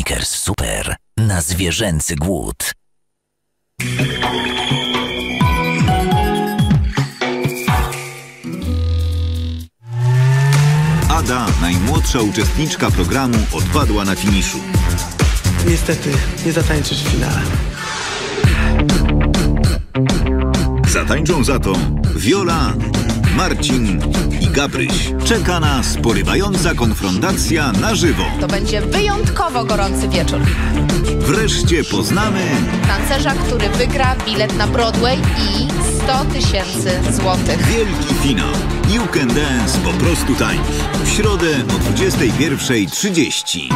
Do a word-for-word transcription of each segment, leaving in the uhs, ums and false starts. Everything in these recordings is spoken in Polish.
Snickers Super na zwierzęcy głód. Ada, najmłodsza uczestniczka programu, odpadła na finiszu. Niestety, nie zatańczysz w finale. Zatańczą za to Wiola, Marcin i Gabryś. Czeka nas porywająca konfrontacja na żywo. To będzie wyjątkowo gorący wieczór. Wreszcie poznamy tancerza, który wygra bilet na Broadway i sto tysięcy złotych. wielki finał. You Can Dance, po prostu tańcz. W środę o dwudziestej pierwszej trzydzieści.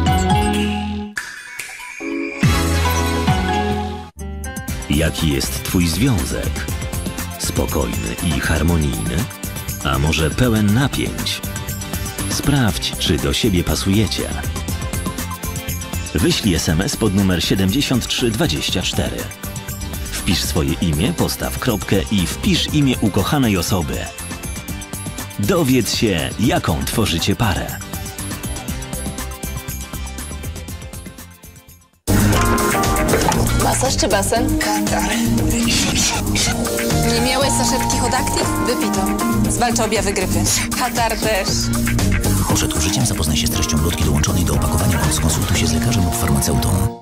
Jaki jest twój związek? Spokojny i harmonijny? A może pełen napięć? Sprawdź, czy do siebie pasujecie. Wyślij es em es pod numer siedemdziesiąt trzy dwadzieścia cztery. Wpisz swoje imię, postaw kropkę i wpisz imię ukochanej osoby. Dowiedz się, jaką tworzycie parę. Masaż czy basen? Katar. Nie miałeś saszetki Hodactiv? Wypij to. Zwalcza objawy grypy. Katar też. Przed użyciem zapoznaj się z treścią lotki dołączonej do opakowania bądź skonsultuj się z lekarzem lub farmaceutą.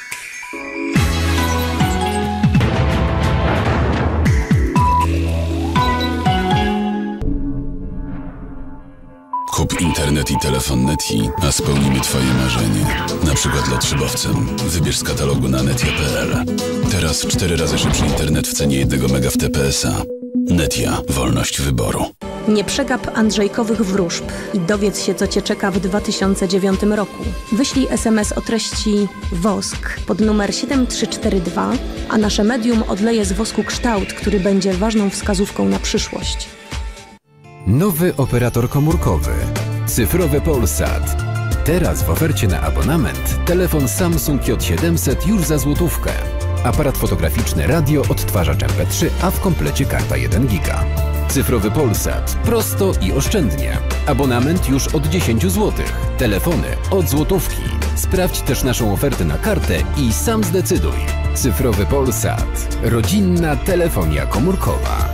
Kup internet i telefon Netii, a spełnimy twoje marzenie. Na przykład lotrzybowcem. Wybierz z katalogu na netia kropka pe el. Teraz cztery razy szybszy internet w cenie jednego mega w T P S A. Netia. Wolność wyboru. Nie przegap Andrzejkowych wróżb i dowiedz się, co cię czeka w dwa tysiące dziewiątym roku. Wyślij es em es o treści wosk pod numer siedem trzy cztery dwa, a nasze medium odleje z wosku kształt, który będzie ważną wskazówką na przyszłość. Nowy operator komórkowy. Cyfrowy Polsat. Teraz w ofercie na abonament telefon Samsung J siedemset już za złotówkę. Aparat fotograficzny, radio, odtwarzacz em pe trzy, a w komplecie karta jeden giga. Cyfrowy Polsat. Prosto i oszczędnie. Abonament już od dziesięć złotych. Telefony od złotówki. Sprawdź też naszą ofertę na kartę i sam zdecyduj. Cyfrowy Polsat. Rodzinna telefonia komórkowa.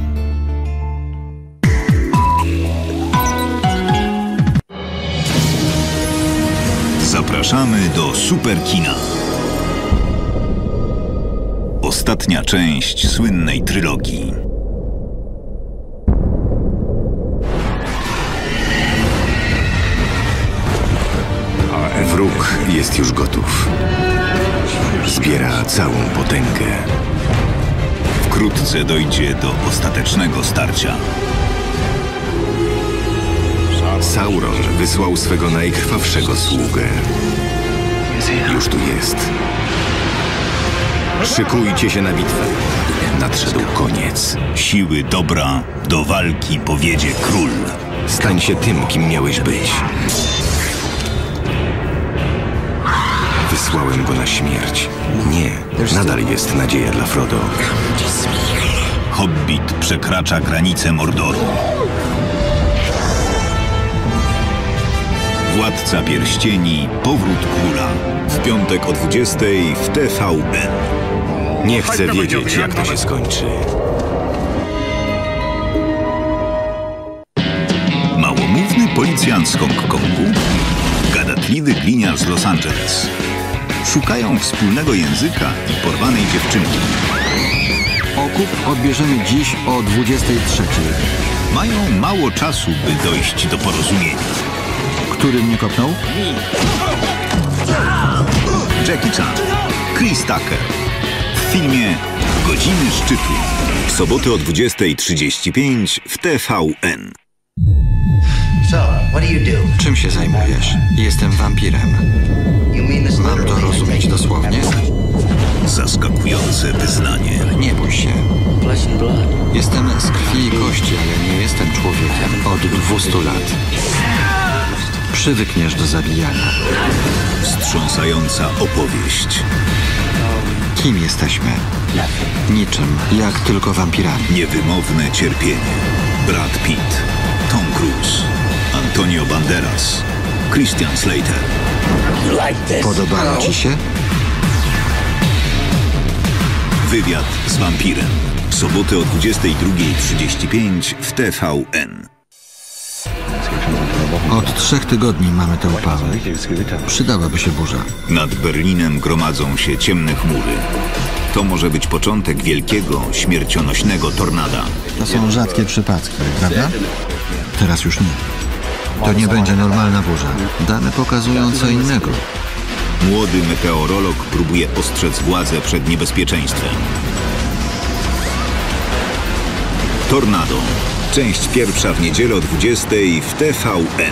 Zapraszamy do Superkina. Ostatnia część słynnej trylogii. Wróg jest już gotów. Zbiera całą potęgę. Wkrótce dojdzie do ostatecznego starcia. Sauron wysłał swego najkrwawszego sługę. Już tu jest. Szykujcie się na bitwę. Nadszedł koniec. Siły dobra do walki powiedzie król. Stań się tym, kim miałeś być. Wysłałem go na śmierć. Nie, nadal jest nadzieja dla Frodo. Hobbit przekracza granicę Mordoru. Władca Pierścieni, Powrót Króla. W piątek o dwudziestej w T V N. Nie chcę wiedzieć, jak to się skończy. Małomówny policjant z Hongkongu, gadatliwy gliniarz z Los Angeles. Szukają wspólnego języka i porwanej dziewczynki. Okup odbierzemy dziś o dwudziestej trzeciej. Mają mało czasu, by dojść do porozumienia. Który mnie kopnął? Jackie Chan, Chris Tucker. W filmie Godziny Szczytu. W sobotę o dwudziestej trzydzieści pięć w T V N. Czym się zajmujesz? Jestem wampirem. Mam to rozumieć dosłownie? Zaskakujące wyznanie. Nie bój się. Jestem z krwi i kości, ale nie jestem człowiekiem od dwustu lat. Przywykniesz do zabijania. Wstrząsająca opowieść. Kim jesteśmy? Niczym, jak tylko wampirami. Niewymowne cierpienie. Brad Pitt, Tom Cruise, Antonio Banderas, Christian Slater. Podobało ci się? Wywiad z wampirem. W sobotę o dwudziestej drugiej trzydzieści pięć w T V N. Od trzech tygodni mamy te upały. Przydałaby się burza. Nad Berlinem gromadzą się ciemne chmury. To może być początek wielkiego, śmiercionośnego tornada. To są rzadkie przypadki, prawda? Teraz już nie. To nie będzie normalna burza. Dane pokazują co innego. Młody meteorolog próbuje ostrzec władzę przed niebezpieczeństwem. Tornado. Część pierwsza w niedzielę o dwudziestej w T V N.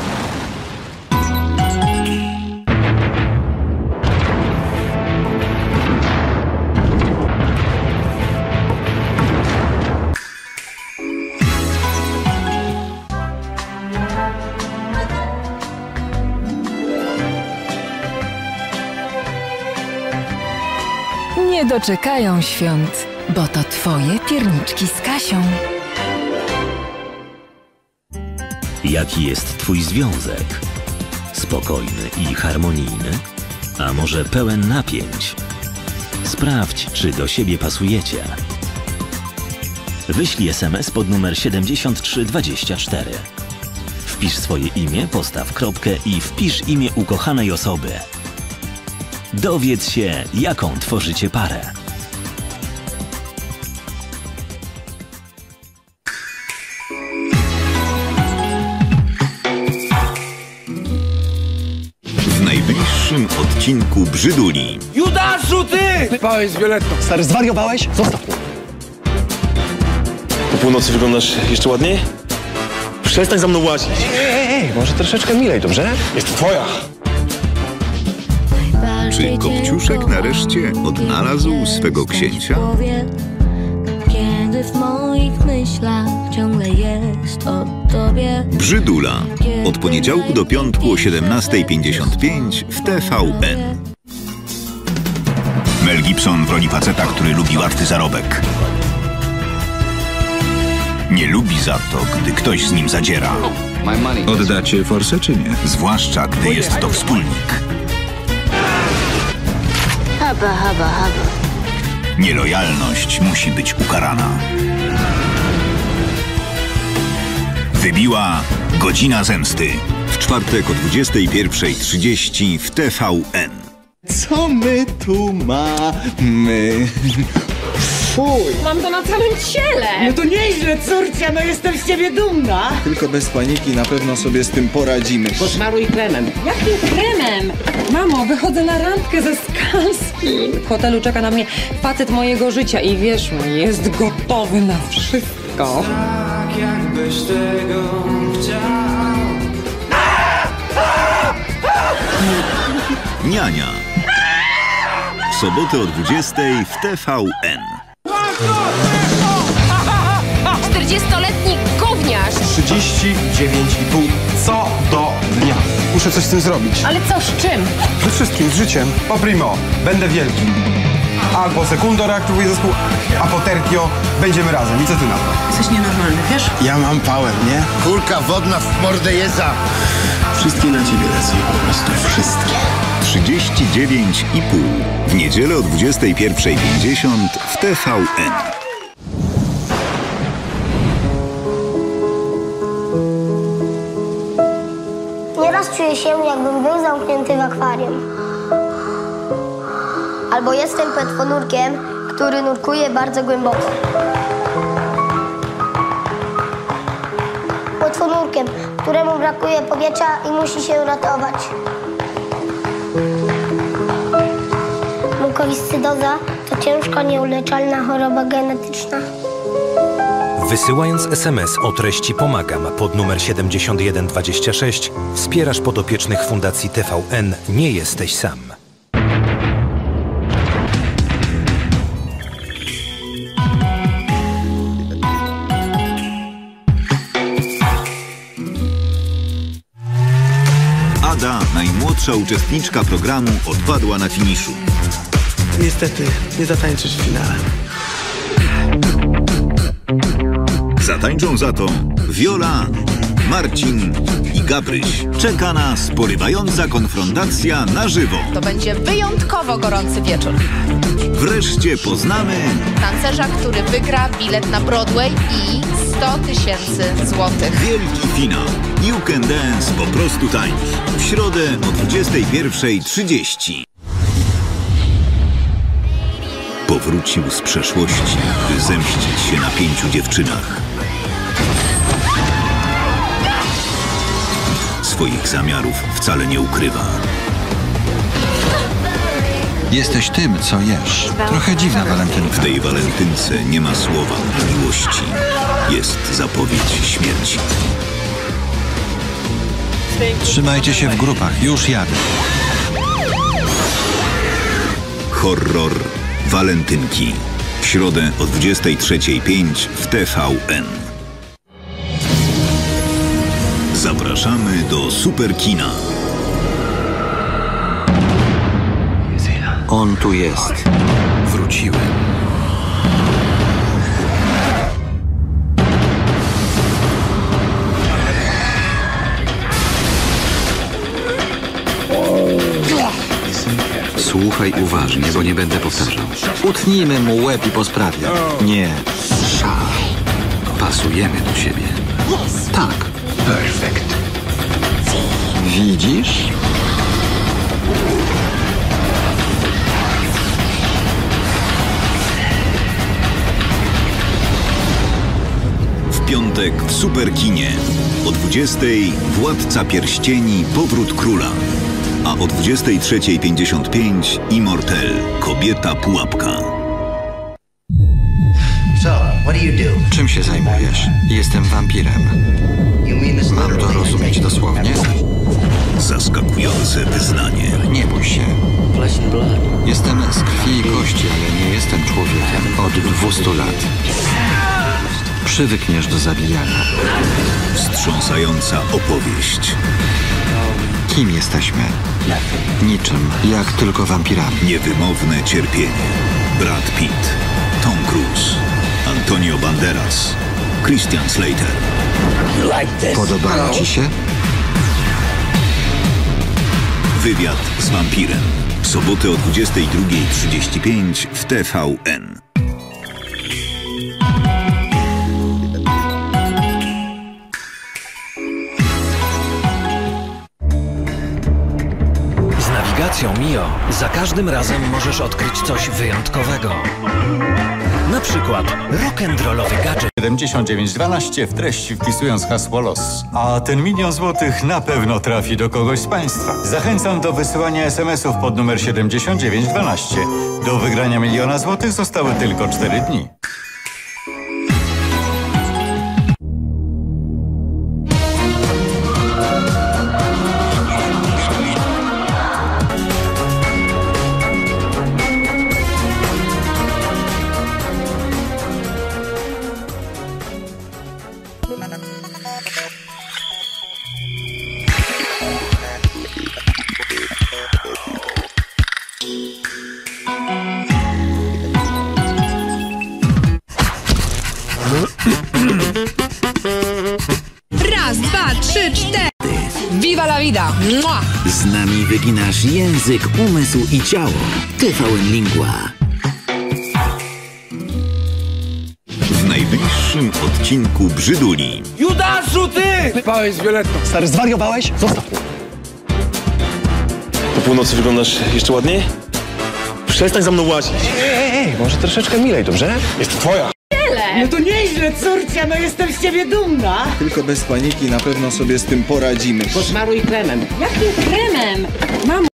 Nie doczekają świąt, bo to twoje pierniczki z Kasią. Jaki jest twój związek? Spokojny i harmonijny? A może pełen napięć? Sprawdź, czy do siebie pasujecie. Wyślij es em es pod numer siedemdziesiąt trzy dwadzieścia cztery. Wpisz swoje imię, postaw kropkę i wpisz imię ukochanej osoby. Dowiedz się, jaką tworzycie parę. W najbliższym odcinku Brzyduli. Judaszu, ty! Wypałeś z Violettą. Stary, zwariowałeś? Zostaw mnie. Po północy wyglądasz jeszcze ładniej? Przestań za mną łazić. Ej, ej, ej, może troszeczkę milej, dobrze? Jest twoja. Czy Kopciuszek nareszcie odnalazł swego księcia? Kiedy w moich myślach ciągle jest o tobie. Brzydula. Od poniedziałku do piątku o siedemnastej pięćdziesiąt pięć w T V N. Mel Gibson w roli faceta, który lubi łatwy zarobek. Nie lubi za to, gdy ktoś z nim zadziera. Oddacie forsę czy nie? Zwłaszcza, gdy jest to wspólnik. Haba, haba, haba. Nielojalność musi być ukarana. Wybiła godzina zemsty. W czwartek o dwudziestej pierwszej trzydzieści w T V N. Co my tu mamy? Fuj! Mam to na całym ciele! No to nieźle, córcia, no jestem z ciebie dumna! Tylko bez paniki, na pewno sobie z tym poradzimy. Posmaruj kremem. Jakim kremem? Mamo, wychodzę na randkę ze Skanskim. W hotelu czeka na mnie facet mojego życia i wierz mi, jest gotowy na wszystko. Tak jakbyś tego chciał. Niania. W sobotę o dwudziestej w T V N. czterdziestoletni gówniarz! trzydzieści dziewięć i pół co do dnia. Muszę coś z tym zrobić. Ale co, z czym? Ze wszystkim, z życiem. Po primo, będę wielki. Albo sekundo reaktywuje zespół, a po tertio będziemy razem. I co ty na to? Jesteś nienormalny, wiesz? Ja mam power, nie? Kulka wodna w mordę jeza. Wszystkie na ciebie lecą, po prostu wszystkie. trzydzieści dziewięć i pół. W niedzielę o dwudziestej pierwszej pięćdziesiąt w T V N. Nieraz czuję się, jakbym był zamknięty w akwarium. Albo jestem płetwonurkiem, który nurkuje bardzo głęboko. Płetwonurkiem, któremu brakuje powietrza i musi się ratować. Mukowiscydoza to ciężka, nieuleczalna choroba genetyczna. Wysyłając es em es o treści Pomagam pod numer siedemdziesiąt jeden dwadzieścia sześć wspierasz podopiecznych Fundacji T V N Nie jesteś sam. Ada, najmłodsza uczestniczka programu, odpadła na finiszu. Niestety, nie zatańczysz w finale. Zatańczą za to Viola Marcin i Gabryś. Czeka nas porywająca konfrontacja na żywo. To będzie wyjątkowo gorący wieczór. Wreszcie poznamy Tancerza, który wygra bilet na Broadway i sto tysięcy złotych. wielki finał. You Can Dance, po prostu tańcz. W środę o dwudziestej pierwszej trzydzieści. Powrócił z przeszłości, by zemścić się na pięciu dziewczynach. Swoich zamiarów wcale nie ukrywa. Jesteś tym, co jesz. Trochę dziwna walentynka. W tej walentynce nie ma słowa miłości. Jest zapowiedź śmierci. Trzymajcie się w grupach, już jadę. Horror Walentynki. W środę o dwudziestej trzeciej pięć w T V N. Zapraszamy do Superkina. On tu jest. Wróciłem. Słuchaj uważnie, bo nie będę powtarzał. Utnijmy mu łeb i po sprawie. Nie. Szal. Pasujemy do siebie. Tak. Perfekt. Widzisz? W piątek w Superkinie. O dwudziestej Władca Pierścieni, Powrót Króla. A o dwudziestej trzeciej pięćdziesiąt pięć Immortel, Kobieta Pułapka. Czym się zajmujesz? Jestem wampirem. Mam to rozumieć dosłownie? Zaskakujące wyznanie. Nie bój się. Jestem z krwi i kości, ale nie jestem człowiekiem od dwustu lat. Przywykniesz do zabijania. Wstrząsająca opowieść. Kim jesteśmy? Niczym, jak tylko wampirami. Niewymowne cierpienie. Brad Pitt, Tom Cruise, Antonio Banderas, Christian Slater. Podobało ci się? Wywiad z wampirem. W sobotę o dwudziestej drugiej trzydzieści pięć w T V N. Z nawigacją Mio za każdym razem możesz odkryć coś wyjątkowego. Na przykład rock'n'rollowy gadżet. siedemdziesiąt dziewięć dwanaście w treści wpisując hasło los. A ten milion złotych na pewno trafi do kogoś z Państwa. Zachęcam do wysyłania es em esów pod numer siedemdziesiąt dziewięć dwanaście. Do wygrania miliona złotych zostały tylko cztery dni. Raz, dwa, trzy, cztery. Viva la vida! Mua! Z nami wyginasz język, umysł i ciało. T V N Lingua. W najbliższym odcinku Brzyduli. Judaszu, ty! Spałeś z Violettą. Stary, zwariowałeś? Zostaw mnie. Po północy wyglądasz jeszcze ładniej? Przestań za mną łazić. Ej, ej, ej, może troszeczkę milej, dobrze? Jest twoja. No to nieźle, córcia, no jestem z ciebie dumna. Tylko bez paniki, na pewno sobie z tym poradzimy. Posmaruj kremem. Jakim kremem? Mamo.